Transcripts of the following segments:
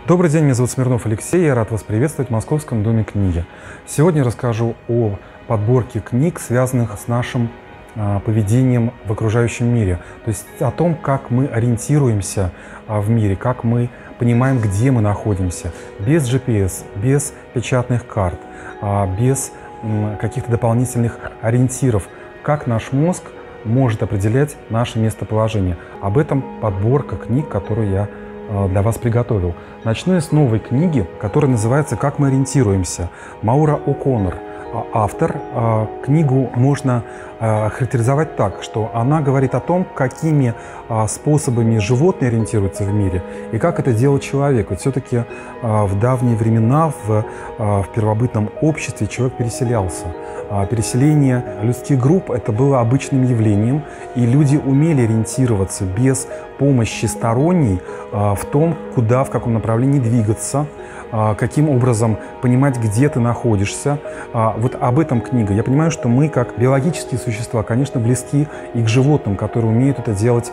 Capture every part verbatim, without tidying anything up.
Добрый день, меня зовут Смирнов Алексей, я рад вас приветствовать в Московском доме книги. Сегодня я расскажу о подборке книг, связанных с нашим а, поведением в окружающем мире. То есть о том, как мы ориентируемся а, в мире, как мы понимаем, где мы находимся, без джи пи эс, без печатных карт, а, без м, каких-то дополнительных ориентиров, как наш мозг может определять наше местоположение. Об этом подборка книг, которую я для вас приготовил. Начну я с новой книги, которая называется «Как мы ориентируемся». Маура О'Коннор, автор. Книгу можно характеризовать так, что она говорит о том, какими способами животные ориентируются в мире и как это делает человек. Ведь все-таки в давние времена в, в первобытном обществе человек переселялся. Переселение людских групп – это было обычным явлением, и люди умели ориентироваться без помощи сторонней в том, куда, в каком направлении двигаться, каким образом понимать, где ты находишься. Вот об этом книга. Я понимаю, что мы, как биологические существа, конечно, близки и к животным, которые умеют это делать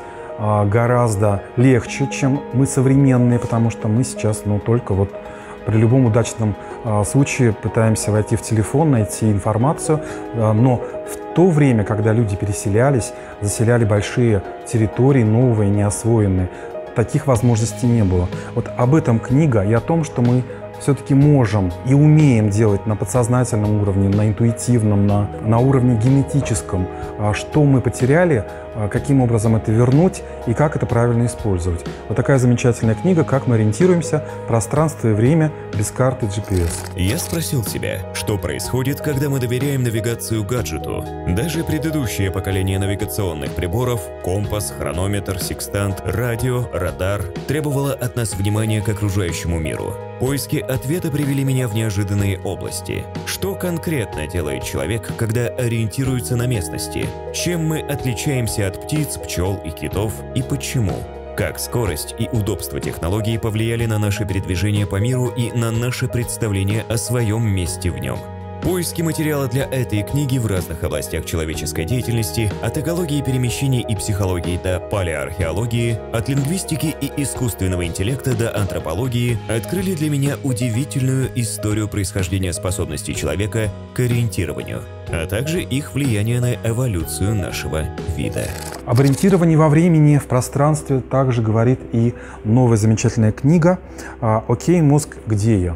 гораздо легче, чем мы современные, потому что мы сейчас, ну, только вот при любом удачном э, случае пытаемся войти в телефон, найти информацию, э, но в то время, когда люди переселялись, заселяли большие территории, новые, неосвоенные, таких возможностей не было. Вот об этом книга и о том, что мы все-таки можем и умеем делать на подсознательном уровне, на интуитивном, на, на уровне генетическом, что мы потеряли, каким образом это вернуть и как это правильно использовать. Вот такая замечательная книга «Как мы ориентируемся. Пространство и время без карты джи пи эс». Я спросил себя, что происходит, когда мы доверяем навигацию гаджету. Даже предыдущее поколение навигационных приборов – компас, хронометр, секстант, радио, радар – требовало от нас внимания к окружающему миру. Поиски ответа привели меня в неожиданные области. Что конкретно делает человек, когда ориентируется на местности? Чем мы отличаемся от птиц, пчел и китов и почему? Как скорость и удобство технологий повлияли на наше передвижение по миру и на наше представление о своем месте в нем? Поиски материала для этой книги в разных областях человеческой деятельности, от экологии перемещений и психологии до палеоархеологии, от лингвистики и искусственного интеллекта до антропологии, открыли для меня удивительную историю происхождения способностей человека к ориентированию, а также их влияние на эволюцию нашего вида. Об ориентировании во времени, в пространстве также говорит и новая замечательная книга «Окей, мозг, где я?».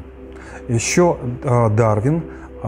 Еще Дарвин,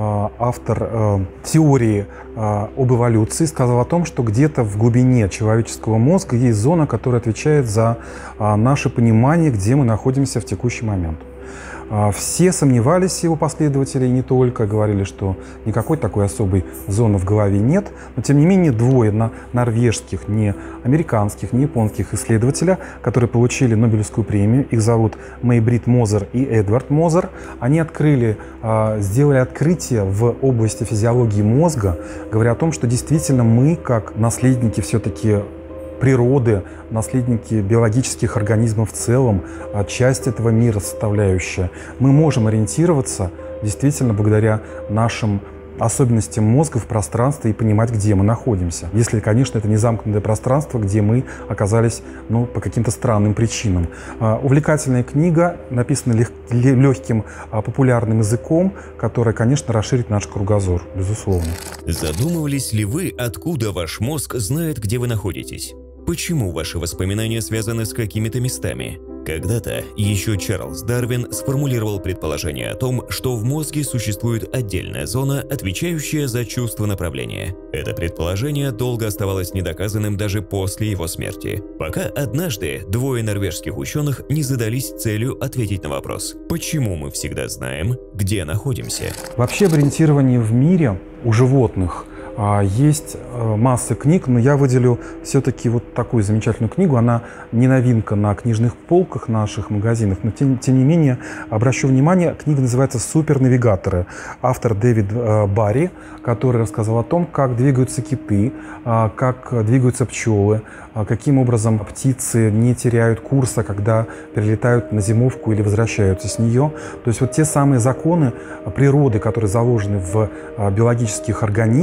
автор э, теории э, об эволюции, сказал о том, что где-то в глубине человеческого мозга есть зона, которая отвечает за э, наше понимание, где мы находимся в текущий момент. Э, все сомневались, его последователи, и не только, говорили, что никакой такой особой зоны в голове нет, но тем не менее двое на, норвежских, не американских, не японских исследователя, которые получили Нобелевскую премию, их зовут Мэй-Брит Мозер и Эдвард Мозер, они открыли, сделали открытие в области физиологии мозга, говоря о том, что действительно мы, как наследники все-таки природы, наследники биологических организмов в целом, часть этого мира составляющая, мы можем ориентироваться действительно благодаря нашим особенностям мозга в пространстве и понимать, где мы находимся. Если, конечно, это не замкнутое пространство, где мы оказались, ну, по каким-то странным причинам. А, увлекательная книга, написана лег легким, а, популярным языком, которая, конечно, расширит наш кругозор, безусловно. Задумывались ли вы, откуда ваш мозг знает, где вы находитесь? Почему ваши воспоминания связаны с какими-то местами? Когда-то еще Чарльз Дарвин сформулировал предположение о том, что в мозге существует отдельная зона, отвечающая за чувство направления. Это предположение долго оставалось недоказанным даже после его смерти, пока однажды двое норвежских ученых не задались целью ответить на вопрос, почему мы всегда знаем, где находимся. Вообще об ориентировании в мире у животных есть масса книг, но я выделю все-таки вот такую замечательную книгу. Она не новинка на книжных полках наших магазинах, но тем, тем не менее обращу внимание, книга называется «Супернавигаторы». Автор Дэвид Барри, который рассказал о том, как двигаются киты, как двигаются пчелы, каким образом птицы не теряют курса, когда перелетают на зимовку или возвращаются с нее. То есть вот те самые законы природы, которые заложены в биологических организмах,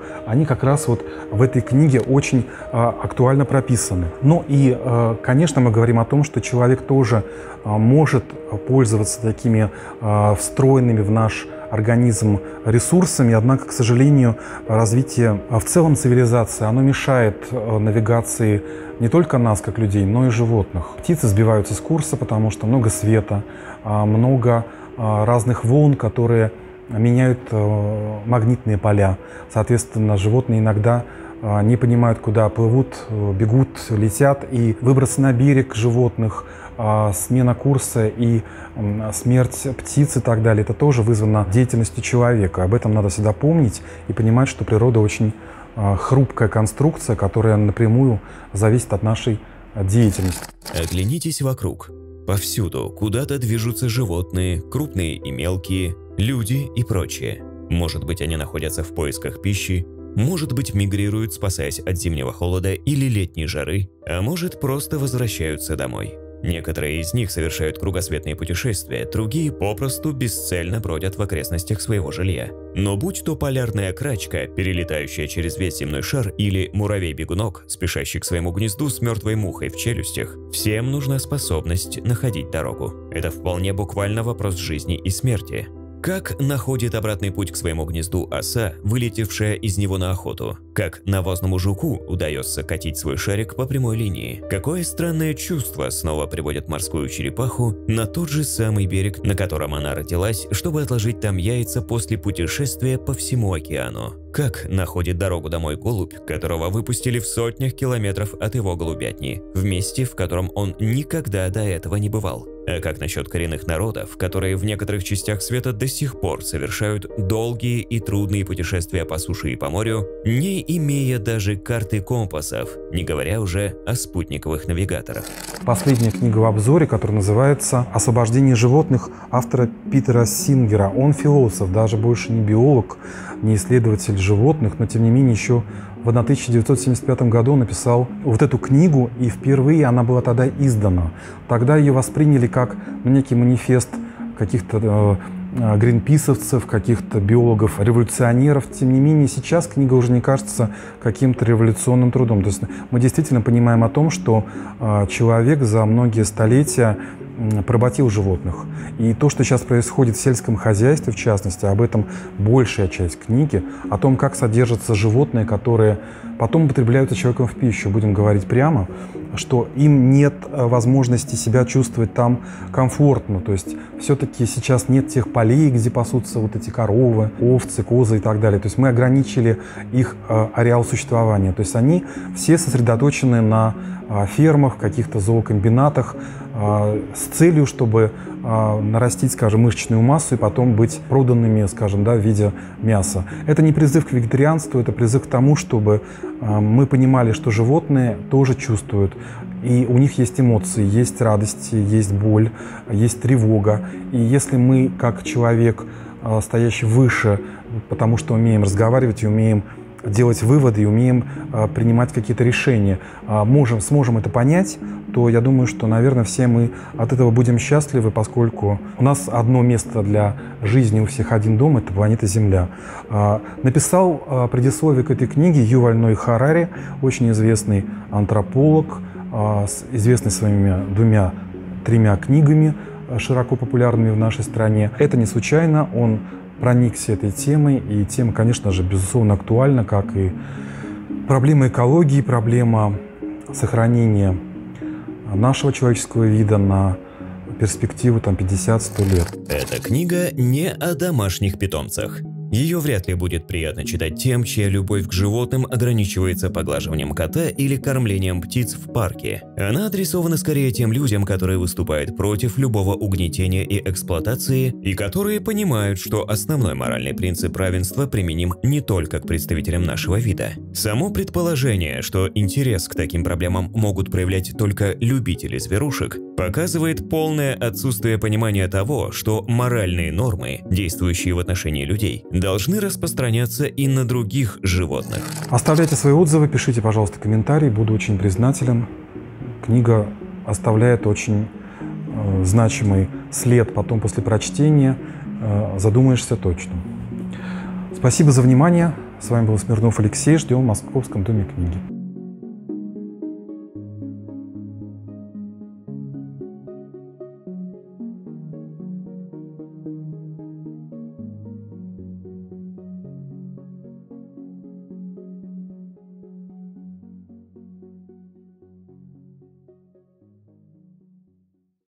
они как раз вот в этой книге очень а, актуально прописаны. Ну и, а, конечно, мы говорим о том, что человек тоже а, может пользоваться такими а, встроенными в наш организм ресурсами, однако, к сожалению, развитие в целом цивилизации, оно мешает навигации не только нас, как людей, но и животных. Птицы сбиваются с курса, потому что много света, много разных волн, которые меняют магнитные поля. Соответственно, животные иногда не понимают, куда плывут, бегут, летят, и выбросы на берег животных, смена курса и смерть птиц и так далее, это тоже вызвано деятельностью человека. Об этом надо всегда помнить и понимать, что природа очень хрупкая конструкция, которая напрямую зависит от нашей деятельности. Оглянитесь вокруг. Повсюду куда-то движутся животные, крупные и мелкие, люди и прочее. Может быть, они находятся в поисках пищи, может быть, мигрируют, спасаясь от зимнего холода или летней жары, а может, просто возвращаются домой. Некоторые из них совершают кругосветные путешествия, другие попросту бесцельно бродят в окрестностях своего жилья. Но будь то полярная крачка, перелетающая через весь земной шар, или муравей-бегунок, спешащий к своему гнезду с мертвой мухой в челюстях, всем нужна способность находить дорогу. Это вполне буквально вопрос жизни и смерти. Как находит обратный путь к своему гнезду оса, вылетевшая из него на охоту? Как навозному жуку удается катить свой шарик по прямой линии? Какое странное чувство снова приводит морскую черепаху на тот же самый берег, на котором она родилась, чтобы отложить там яйца после путешествия по всему океану? Как находит дорогу домой голубь, которого выпустили в сотнях километров от его голубятни, в месте, в котором он никогда до этого не бывал? А как насчет коренных народов, которые в некоторых частях света до сих пор совершают долгие и трудные путешествия по суше и по морю, не имея даже карты компасов, не говоря уже о спутниковых навигаторах? Последняя книга в обзоре, которая называется «Освобождение животных» автора Питера Сингера. Он философ, даже больше не биолог, не исследователь животных, но тем не менее еще в тысяча девятьсот семьдесят пятом году написал вот эту книгу, и впервые она была тогда издана. Тогда ее восприняли как ну, некий манифест каких-то э, гринписовцев, каких-то биологов-революционеров. Тем не менее, сейчас книга уже не кажется каким-то революционным трудом. То есть мы действительно понимаем о том, что э, человек за многие столетия поработил животных. И то, что сейчас происходит в сельском хозяйстве, в частности, об этом большая часть книги, о том, как содержатся животные, которые потом употребляются человеком в пищу. Будем говорить прямо, что им нет возможности себя чувствовать там комфортно. То есть все-таки сейчас нет тех полей, где пасутся вот эти коровы, овцы, козы и так далее. То есть мы ограничили их ареал существования. То есть они все сосредоточены на фермах, каких-то зоокомбинатах с целью, чтобы нарастить, скажем, мышечную массу и потом быть проданными, скажем, да, в виде мяса. Это не призыв к вегетарианству, это призыв к тому, чтобы мы понимали, что животные тоже чувствуют, и у них есть эмоции, есть радость, есть боль, есть тревога. И если мы, как человек, стоящий выше, потому что умеем разговаривать и умеем делать выводы и умеем а, принимать какие-то решения, а, можем, сможем это понять, то я думаю, что, наверное, все мы от этого будем счастливы, поскольку у нас одно место для жизни, у всех один дом – это планета Земля. А, написал а, предисловие к этой книге Юваль Ной Харари, очень известный антрополог, а, с, известный своими двумя-тремя книгами, а, широко популярными в нашей стране. Это не случайно, он проникся этой темой, и тема, конечно же, безусловно актуальна, как и проблема экологии, проблема сохранения нашего человеческого вида на перспективу там пятьдесят-сто лет. Эта книга не о домашних питомцах. Ее вряд ли будет приятно читать тем, чья любовь к животным ограничивается поглаживанием кота или кормлением птиц в парке. Она адресована скорее тем людям, которые выступают против любого угнетения и эксплуатации, и которые понимают, что основной моральный принцип равенства применим не только к представителям нашего вида. Само предположение, что интерес к таким проблемам могут проявлять только любители зверушек, показывает полное отсутствие понимания того, что моральные нормы, действующие в отношении людей, должны распространяться и на других животных. Оставляйте свои отзывы, пишите, пожалуйста, комментарии, буду очень признателен. Книга оставляет очень э, значимый след потом после прочтения, э, задумаешься точно. Спасибо за внимание. С вами был Смирнов Алексей. Ждем в Московском доме книги.